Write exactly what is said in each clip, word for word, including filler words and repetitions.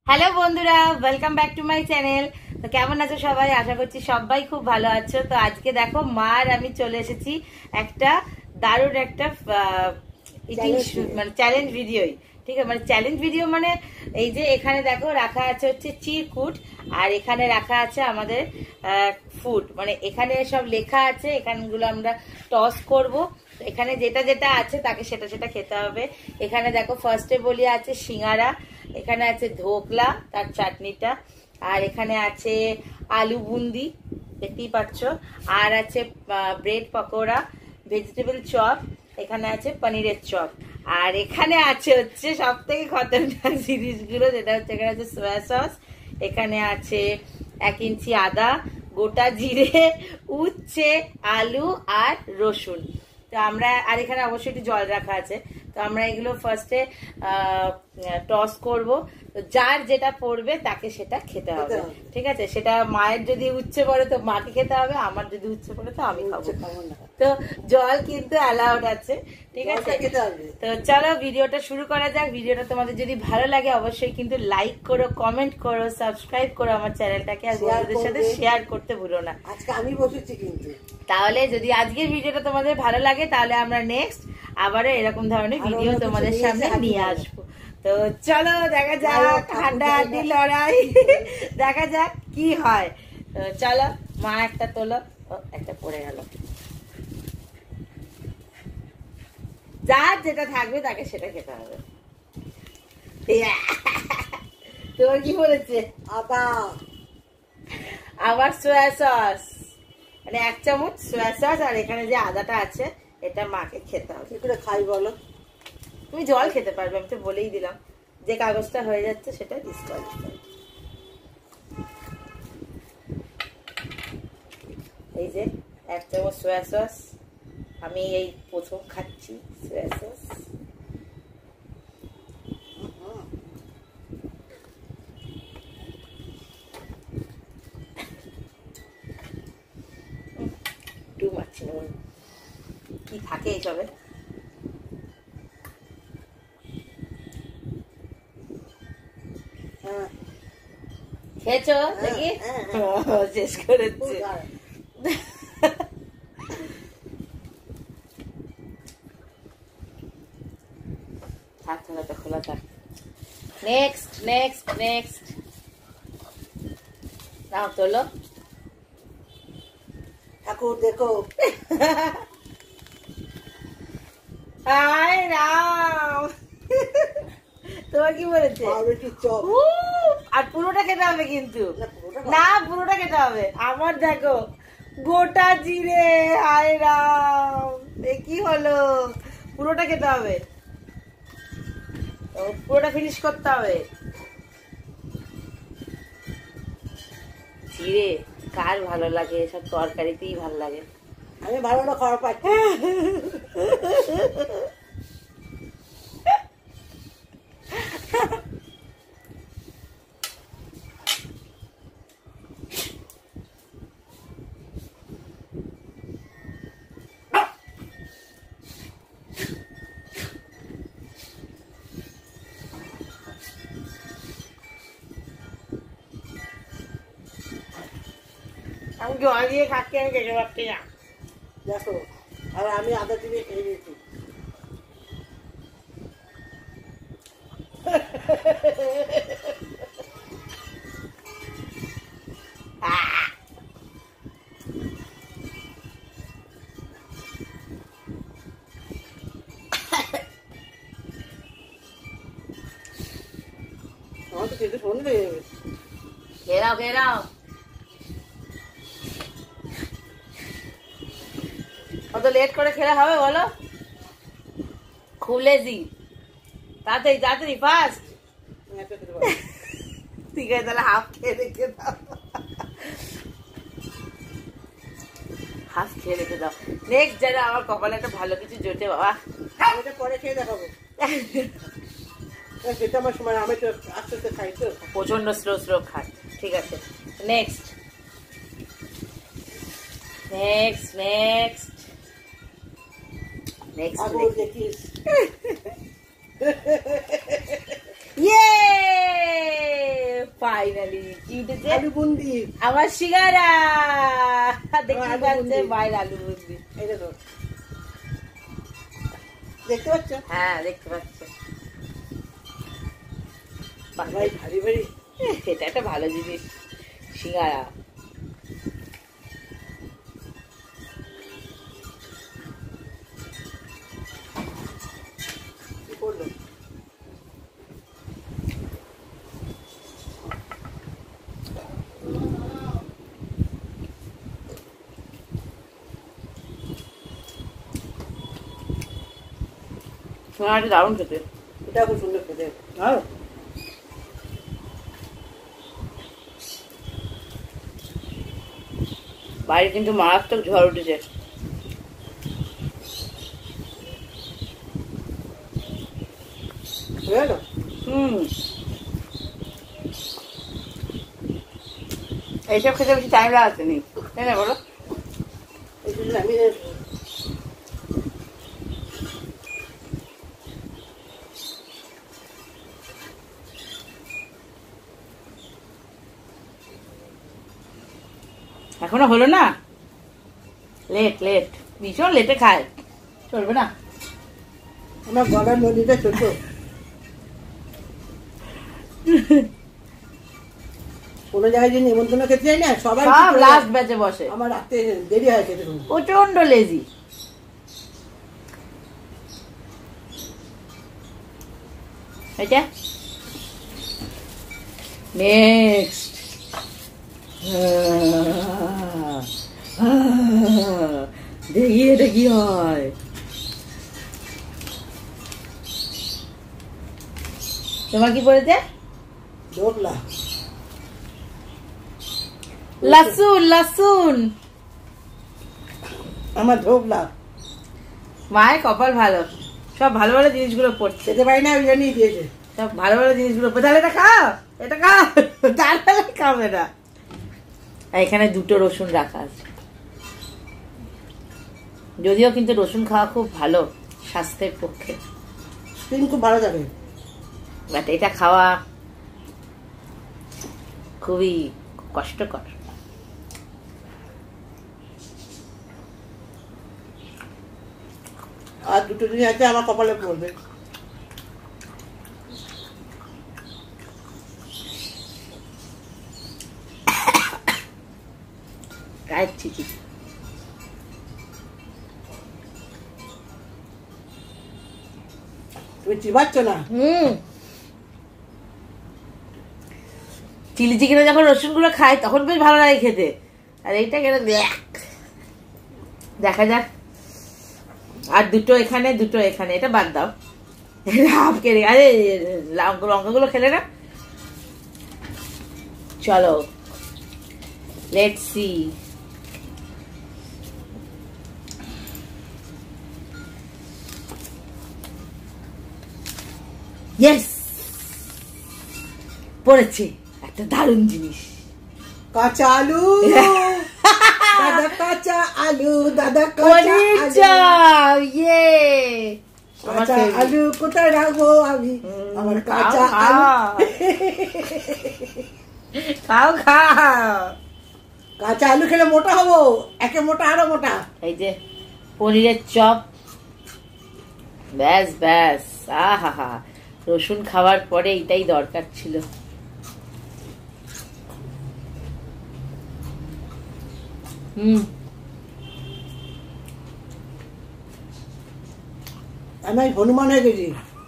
Hello বন্ধুরা, welcome back to my channel. তো কেমন আছো সবাই? আশা করছি সবাই খুব ভালো আছো। তো আজকে দেখো মা আর আমি চলে এসেছি একটা দারুণ একটা মানে চ্যালেঞ্জ ভিডিওই। ঠিক আছে, মানে চ্যালেঞ্জ ভিডিও মানে এই যে এখানে দেখো রাখা আছে হচ্ছে চিরকুট, আর এখানে রাখা আছে আমাদের ফুড, মানে এখানে সব লেখা আছে, এখানগুলো আমরা টস করব। এখানে যেটা যেটা আছে তাকে সেটা সেটা খেতে হবে। এখানে দেখো ফার্স্টে বলি আছে সিঙ্গারা, এখানে আছে ধোকলা তার চাটনিটা, আর এখানে আছে আলু বুন্দি দেখতেই পাচ্ছ, আর আছে ব্রেড পকোড়া, ভেজিটেবল চপ, এখানে আছে পনিরের চপ, আর এখানে আছে হচ্ছে সব থেকে খতরনাক জিনিসগুলো, যেটা হচ্ছে এখানে আছে সোয়া সস, এখানে আছে এক ইঞ্চি আদা, গোটা জিরে, উচ্ছে, আলু আর রসুন। তো আমরা আর এখানে অবশ্যই একটু জল রাখা আছে। তো আমরা এগুলো ফার্স্টে টস করব। তো যার যেটা পড়বে তাকে সেটা খেতে হবে, ঠিক আছে? সেটা মায়ের যদি উচ্ছে পড়ে তো মাকে খেতে হবে, আমার যদি উচ্ছে পড়ে তো আমি খাবো। তো জল কিন্তু অ্যালাউড আছে, ঠিক আছে? তো চলো ভিডিওটা শুরু করা যাক। ভিডিওটা তোমাদের যদি ভালো লাগে অবশ্যই কিন্তু লাইক করো, কমেন্ট করো, সাবস্ক্রাইব করো আমার চ্যানেলটাকে, আর বন্ধুদের সাথে শেয়ার করতে ভুলো না। আজকে আমি বসেছি কিন্তু, তাহলে যদি আজকের ভিডিওটা তোমাদের ভালো লাগে তাহলে আমরা নেক্সট আবারও এরকম ধরনের ভিডিও তোমাদের সামনে নিয়ে আসবো। তো চলো দেখা যাক, হাড্ডাহাড্ডি লড়াই দেখা যাক কি হয়। তো চলো, মা একটা তোলো, একটা পড়ে গেল। যার যেটা থাকবে তাকে সেটা খেতে হবে। তোমার কি বলেছে? আদা আবার সোয়া সস, মানে এক চামচ সোয়া সস, আর এখানে যে আদাটা আছে এটা মাকে খেতে হবে। কি করে খাই বলো? তুমি জল খেতে পারবে, আমি তো বলেই দিলাম। যে কাগজটা হয়ে যাচ্ছে সেটা ডিসকোয়ালিফাই। এই যে এক চামচ সোয়া সস, আমি এই প্রথম খাচ্ছি সোয়া সস। টু মাছ নুন কি থাকে এইসবে? খেয়েছো দেখি? শেষ করেছে। থাক থাক খোলা থাক। নেক্সট নেক্সট নেক্সট নাও তোলো। ঠাকুর দেখো। হায় রাম, তোমার কি বলেছে? আর পুরোটা খেতে হবে কিন্তু, না পুরোটা খেতে হবে। আমার দেখো গোটা জিরে, হায় রাম কি হলো, পুরোটা খেতে হবে, পুরোটা ফিনিশ করতে হবে। জিরে কার ভালো লাগে? সব তরকারিতেই ভালো লাগে। আমি ভালো না খাওয়া পাচ্ছি। আমি জল দিয়ে খাচ্ছি, আমি খেতে পারছি না। দেখো, আর আমি আদা দিয়ে খেয়ে নিয়েছি। আমার তো খেতে ফোন হয়ে যাবে। খেয়ে নাও খেয়ে নাও। অত লেট করে খেলে হবে বলো? খুব লেজি। তাড়াতাড়ি তাড়াতাড়ি ফাস্ট। ঠিক আছে তাহলে হাফ খেয়ে রেখে দাও, হাফ খেয়ে রেখে দাও। নেক্সট যেন আমার কপালে একটা ভালো কিছু জোটে বাবা। এটা পরে খেয়ে দেখাবো। সেটা আমার সময়, আমি তো আস্তে আস্তে খাই তো, প্রচন্ড স্লো স্লো খাই। ঠিক আছে নেক্সট নেক্সট নেক্সট নেক্সট দেখিস। Yay! ফাইনালি কি উঠেছে? আলু বুন্দি। আমার সিঙ্গারা দেখতে আলু পাচ্ছে বুন্দি। মায়ের আলু বুন্দি। এই দেখো, দেখতে পাচ্ছ? হ্যাঁ দেখতে পাচ্ছে। ভাই ভারী ভারী। এটা একটা ভালো জিনিস সিঙ্গারা। কি করলো? সিঙ্গারাটা দারুণ খেতে। এটা খুব সুন্দর খেতে। আর বাইরে কিন্তু মারাত্মক ঝড় উঠেছে। হয়ে গেল? হুম এইসব খেতে বেশি টাইম লাগাতে নেই, তাই না বলো? এই জন্য আমি এখনো হলো না, লেট লেট ভীষণ লেটে খায়, চলবে না। আমার গলার নদীটা ছোট। কোনো জায়গায় যদি নিমন্ত্রণ খেতে যাই না, সবাই সব লাস্ট ব্যাচে বসে। আমার রাতে দেরি হয় খেতে। প্রচন্ড লেজি। এটা নেক্সট দেখি এটা কি হয়। তোমার কি পড়েছে? ঢোকলা। লসুন লসুন। আমার ঢোকলা। মায়ের কপাল ভালো, সব ভালো ভালো জিনিসগুলো পড়ছে। খেতে পারি না, ওই জন্যই দিয়েছে। সব ভালো ভালো জিনিসগুলো তাহলে এটা খাও, এটা খাও, তাহলে খাবে না। এখানে দুটো রসুন রাখা আছে, যদিও কিন্তু রসুন খাওয়া খুব ভালো স্বাস্থ্যের পক্ষে, স্কিন খুব ভালো থাকে। বাট এটা খাওয়া খুবই কষ্টকর। আর দুটো দিন আছে আমার কপালে পড়বে। গায়ের চিঠি। তুমি চিবাচ্ছ না? হুম চিলি চিকেনে যখন রসুন গুলো খাই তখন বেশ ভালো লাগে খেতে, আর এইটা কেন দেখা যাক। আর দুটো এখানে দুটো এখানে, এটা বাদ দাও, হাফ কেড়ে। আরে লঙ্কা গুলো খেলে না। চলো লেটস সি। ইয়েস পড়েছে একটা দারুণ জিনিস, কাঁচা আলু। দাদা কাঁচা আলু, দাদা পনির চাপ। ইয়ে কাঁচা আলু কোথায় রাখবো আমি? আমার কাঁচা আলু। খাও খাও। কাঁচা আলু খেলে মোটা হবো, একে মোটা আরো মোটা। এই যে পনিরের চপ, ব্যাস ব্যাস। আহা হা, রসুন খাওয়ার পরে এটাই দরকার ছিল। হুম আমি হনুমান হয়ে গেছি।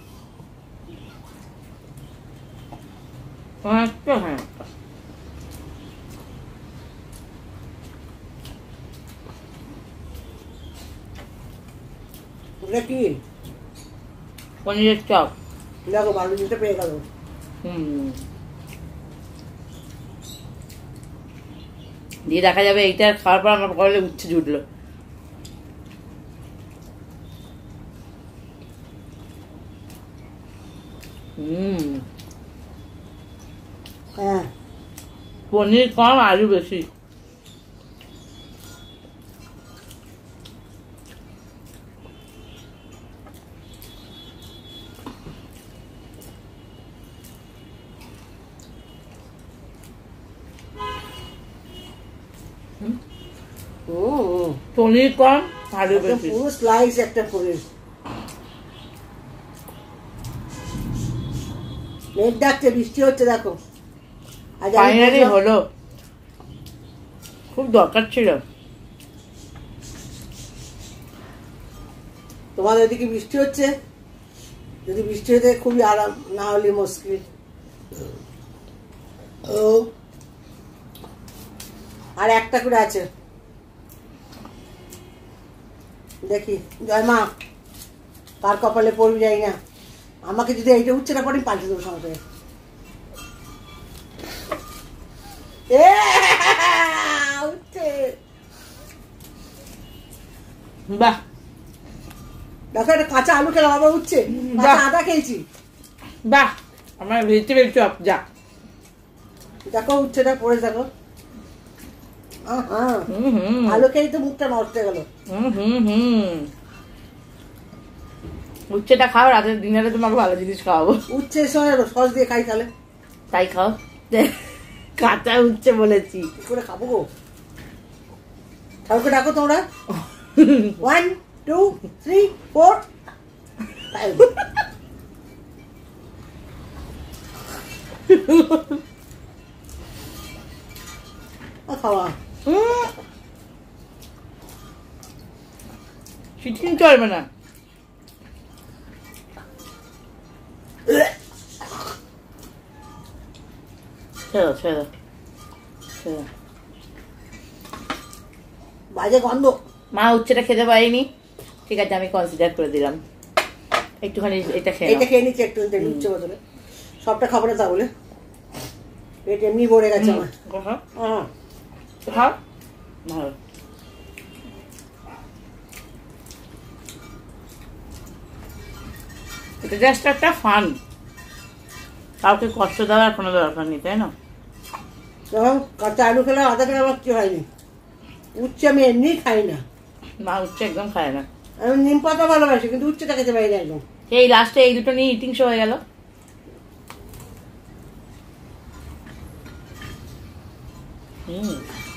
আচ্ছা হ্যাঁ ওটা কি? পনিরের চপ। দেখো বালু দিতে পেয়ে গেল। হুম দিয়ে দেখা যাবে এইটা খাওয়ার পর আমার কলে উচ্ছে জুটলো। হুম হ্যাঁ পনির কম আলু বেশি। পনির কম আলু বেশি, পুরো স্লাইস একটা পনির। মেঘ ডাকছে, বৃষ্টি হচ্ছে দেখো। আজ ফাইনালি হলো, খুব দরকার ছিল। তোমাদের ওদিকে বৃষ্টি হচ্ছে? যদি বৃষ্টি হতে খুবই আরাম, না হলে মুশকিল। ও আর একটা করে আছে, দেখি জয় মা কার কপালে পড়বি যাই না। আমাকে যদি এইটা উঠছে না পড়ি পাল্টে দেবো সঙ্গে। বাহ দেখো একটা কাঁচা আলু খেলাম, আবার উঠছে। কাঁচা আদা খেয়েছি। বাহ আমার ভেজিটেবল চপ, যা দেখো উঠছে না, পড়ে দেখো। আলু খেয়েই তো মুখটা নষ্ট হয়ে গেল। হুম হুম হুম উচ্ছেটা খাও, রাতের ডিনারে তোমাকে ভালো জিনিস খাওয়াবো। উচ্ছে সময় সস দিয়ে খাই, তাহলে তাই খাও। কাঁচা উচ্ছে বলেছি, কি করে খাবো গো? ঠাকুরকে ডাকো তোমরা। One two three four. খাওয়া চিকেন চলবে না। ছেড়ো ছেড়ো ছেড়ো, বাজে গন্ধ। মা উচ্ছেটা খেতে পারিনি, ঠিক আছে আমি কনসিডার করে দিলাম। একটুখানি এটা খেয়ে এটা খেয়ে নিচ্ছি একটু, উচ্ছে বদলে। সবটা খাবো না তাহলে, পেট এমনি ভরে গেছে আমার। হ্যাঁ খাও ভালো। এটা জাস্ট একটা ফান, কাউকে কষ্ট দেওয়ার কোনো দরকার নেই, তাই না? যখন কাঁচা আলু খেলাম, আদা খেলাম, আমার কি হয়নি। উচ্ছে আমি এমনি খাই না, মা উচ্ছে একদম খায় না। আমি নিম পাতা ভালোবাসি, কিন্তু উচ্ছেটা খেতে পারি না একদম। এই লাস্টে এই দুটো নিয়ে ইটিং শো হয়ে গেল। হুম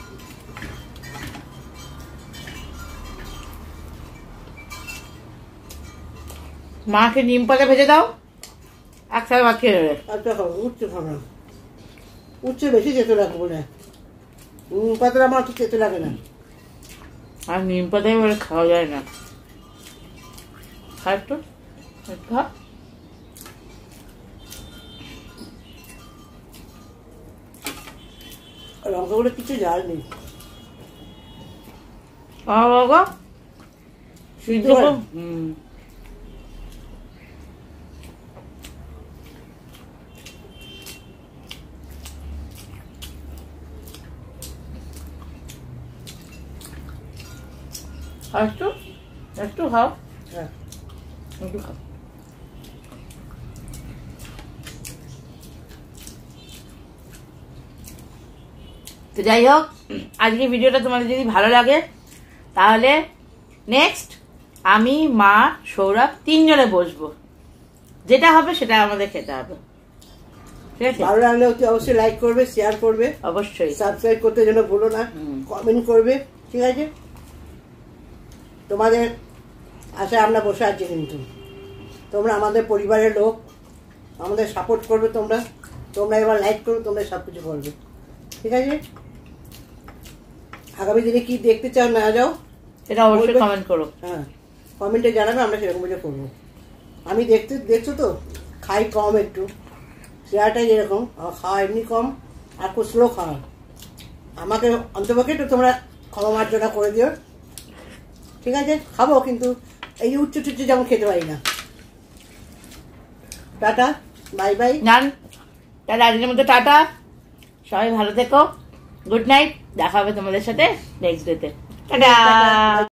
মাকে নিম পাতা ভেজে দাও, একসাথে ভাত খেয়ে নেবে। আচ্ছা খাবো, উচ্ছে খাবো না। উচ্ছে বেশি চেতে লাগে বলে, নিম পাতাটা আমার তো চেতে লাগে না। আর নিম পাতাই বলে খাওয়া যায় না। খা একটু, খা। লঙ্কা গুলো কিছু জাল নেই। বাবা সিদ্ধ হুম একটু একটু খাও, হ্যাঁ একটু খাও। তো যাই হোক, আজকে ভিডিওটা তোমাদের যদি ভালো লাগে তাহলে নেক্সট আমি, মা, সৌরভ তিনজনে বসবো, যেটা হবে সেটা আমাদের খেতে হবে, ঠিক আছে? ভালো লাগলে অতি অবশ্যই লাইক করবে, শেয়ার করবে, অবশ্যই সাবস্ক্রাইব করতে যেন ভুলো না, কমেন্ট করবে, ঠিক আছে? তোমাদের আশায় আমরা বসে আছি, কিন্তু তোমরা আমাদের পরিবারের লোক, আমাদের সাপোর্ট করবে। তোমরা তোমরা এবার লাইক করো, তোমরা সব কিছু করবে, ঠিক আছে? আগামী দিনে কি দেখতে চাও না যাও এটা অবশ্যই কমেন্ট করো। হ্যাঁ কমেন্টে জানাবে, আমরা সেরকম বুঝে করবো। আমি দেখতে দেখছো তো খাই কম একটু, শেয়ারটাই যেরকম আমার খাওয়া এমনি কম, আর খুব স্লো খাওয়া। আমাকে অন্তপক্ষে একটু তোমরা ক্ষমা মার্জনা করে দিও, ঠিক আছে? খাবো, কিন্তু এই যে উচ্চ টুচ্চ যেমন খেতে পারি না। টাটা, বাই বাই। জান তাহলে আজকের মতো টাটা, সবাই ভালো থেকো, গুড নাইট, দেখা হবে তোমাদের সাথে নেক্সট ডেতে। টাটা।